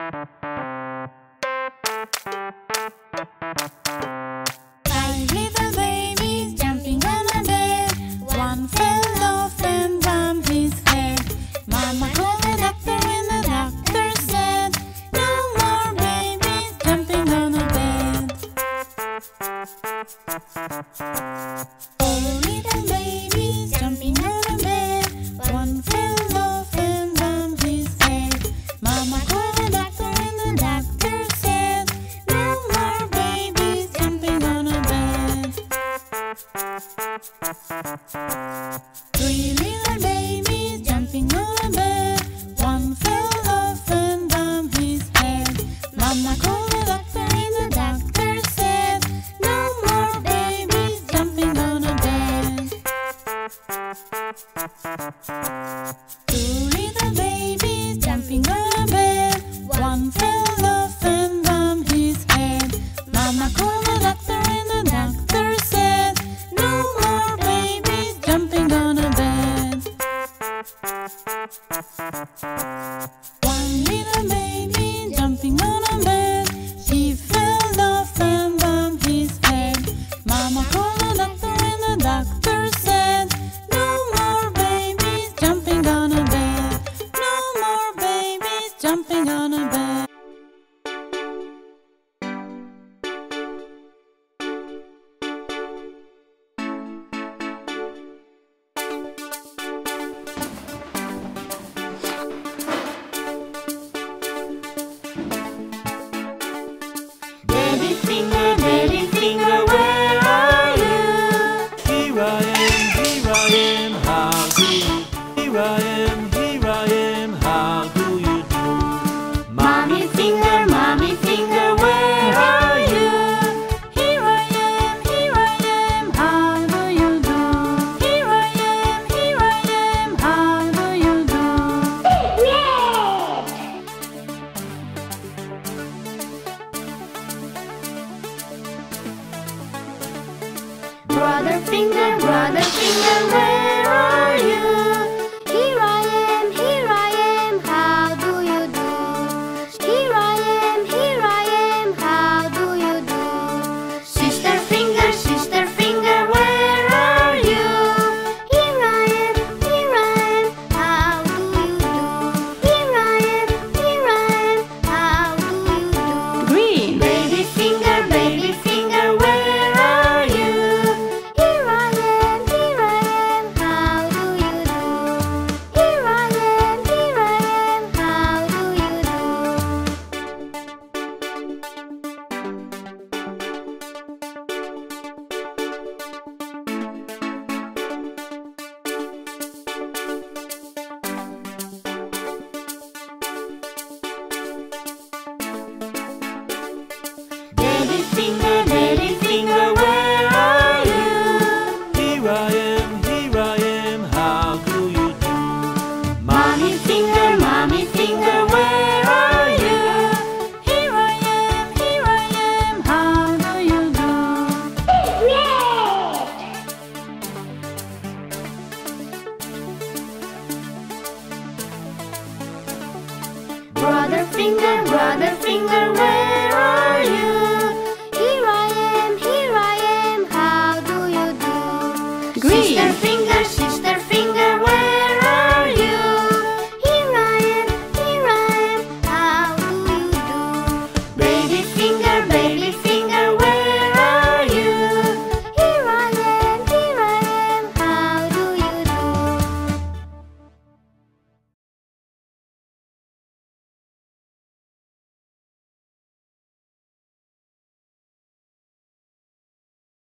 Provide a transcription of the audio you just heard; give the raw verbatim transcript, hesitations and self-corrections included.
Five little babies jumping on a bed. One fell off and bumped his head. Mama called the doctor and the doctor said, "No more babies jumping on a bed." Four little babies jumping on a bed. One fell off and bumped his head. Mama called the doctor and the doctor said, "No more babies jumping on a bed." Three little babies jumping on a bed. One fell off and bumped his head. Mama called the doctor and the doctor said, "No more babies jumping on a bed." Two little babies jumping on a bed. One fell off and bumped his head. Mama called the doctor and the doctor said, "No more babies jumping on a bed." One little baby jumping on a bed. She fell off and bumped his head. Mama called the doctor and the doctor said, "No more babies jumping on a bed. No more babies jumping on a